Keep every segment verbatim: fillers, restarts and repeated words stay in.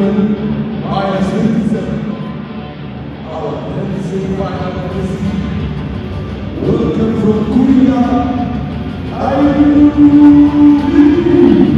Finally, by fifty-seven, our tenth semi-final of the season. Welcome from Korea, Ayu Lee.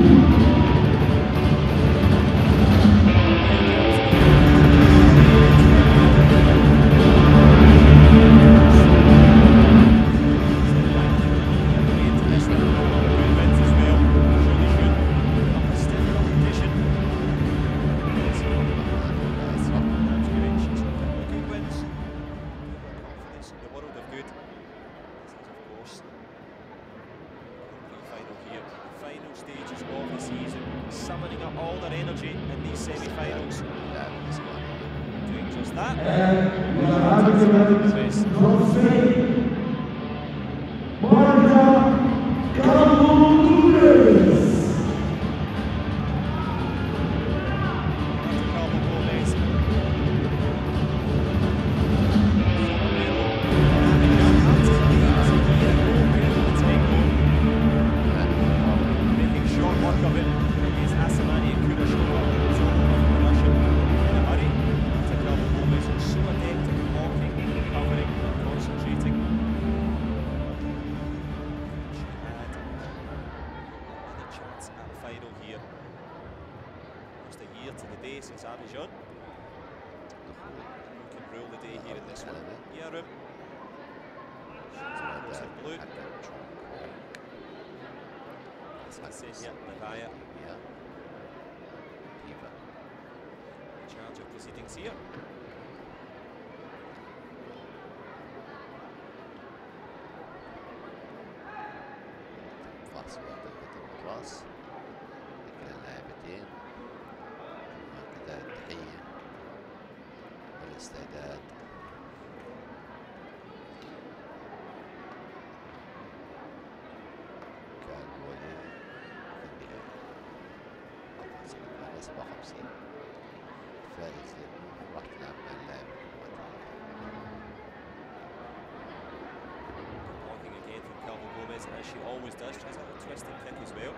As she always does, tries a little twist and kick as well.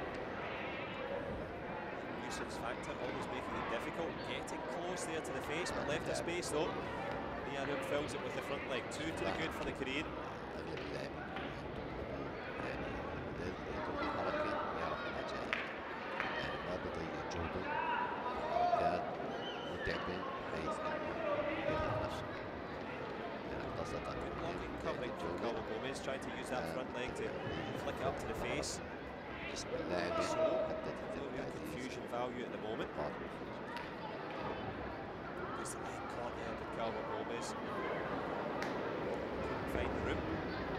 Nuisance factor, always making it difficult. Getting close there to the face, but left a space though. Nia Room fills it with the front leg. Two to the good for the Korean. Trying to use that front leg to flick it up to the face. Just so, no real confusion value at the moment. Just the leg caught there with Calvo Gomez. Couldn't find the room.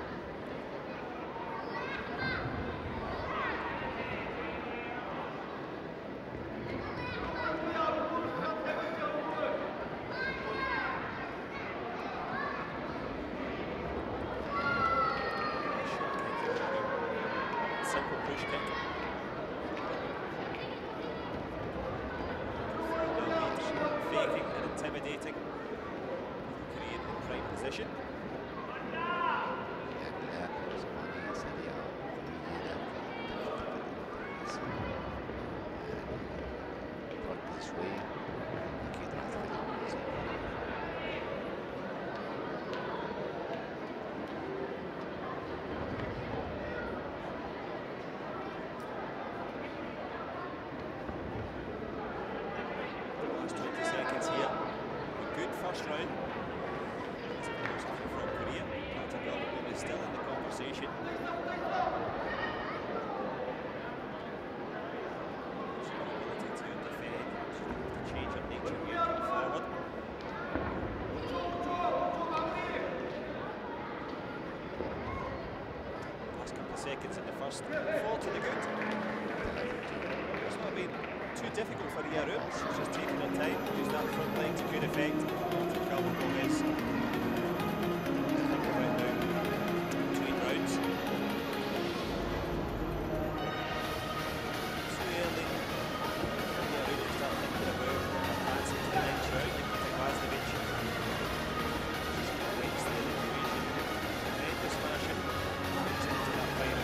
Seconds in the first, four to the good. It's not been too difficult for Nia Room. She's just taking her time, use that front leg to good effect. To Calvo Gomez. Right now, between rounds. Too early. Nia Room to start thinking about advancing to the next round. I think Vaznovic breaks the equation. Tremendous smashing. Into that final.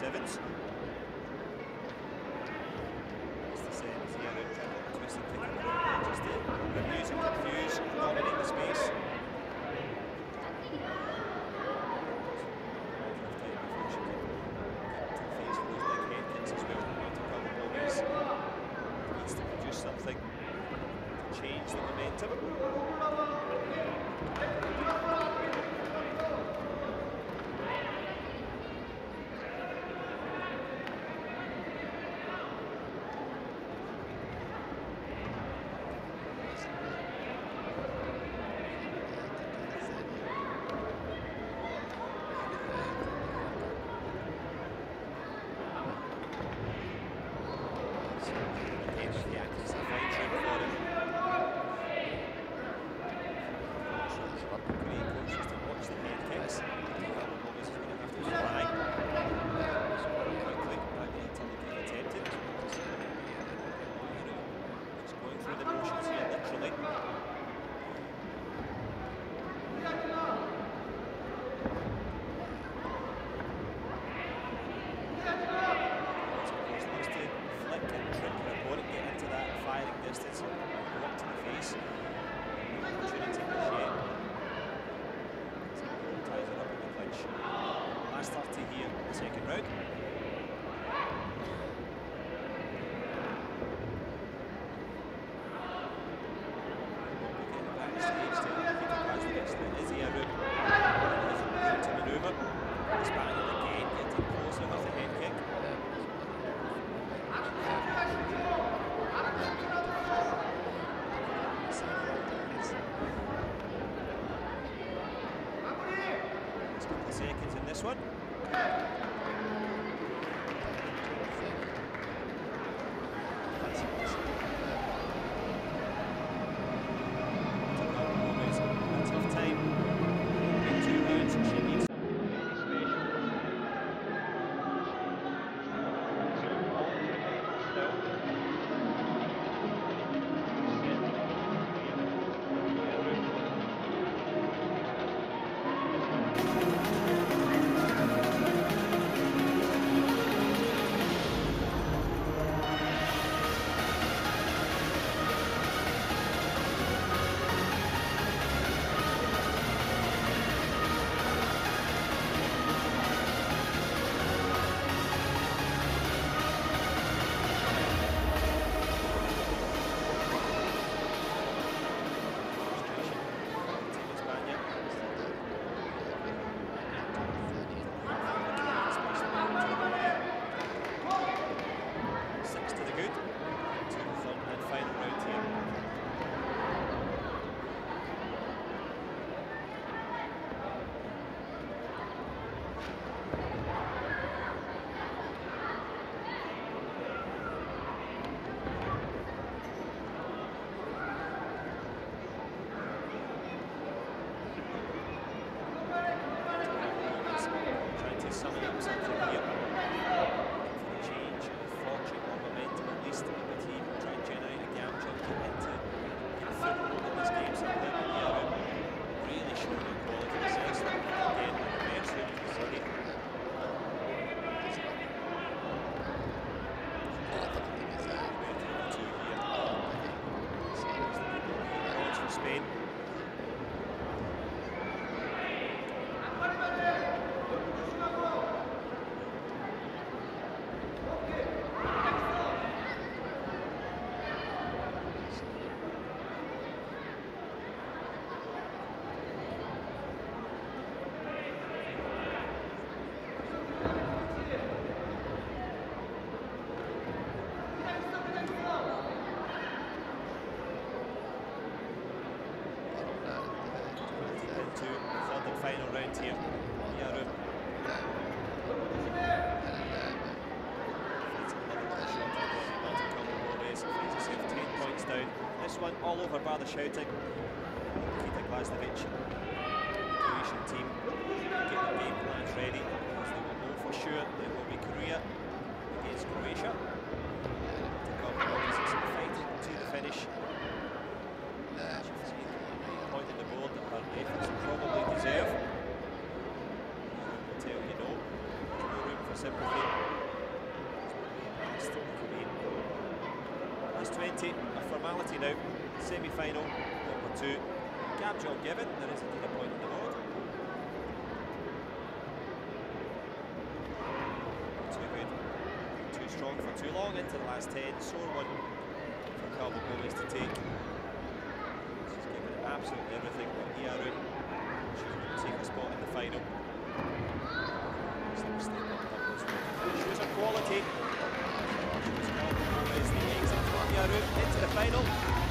sevens. It's the same as the other twisted thing, just to abuse and confuse, dominate the space. Needs to produce something to change the momentum. Seconds in this one. Always a tough time in two rounds. She needs final round here. Yaru. ten points down. This one all over by the shouting. Nikita Glasnovic, the Croatian team, get their game plans ready because they will know for sure that it will be Korea against Croatia. It's fighting to the finish. Point in the board that her efforts probably deserve. I will tell you no, there's no room for sympathy. Last twenty, a formality now. Semi-final, number two. Gab job given, there is indeed a point on the board. Too good, too strong for too long into the last ten. Sore one for Calvo Gomez to take. She's given it absolutely everything, but Iaru, she's going to take a spot in the final. Shows her quality. Calvo Gomez, the exit from Iaru into the final.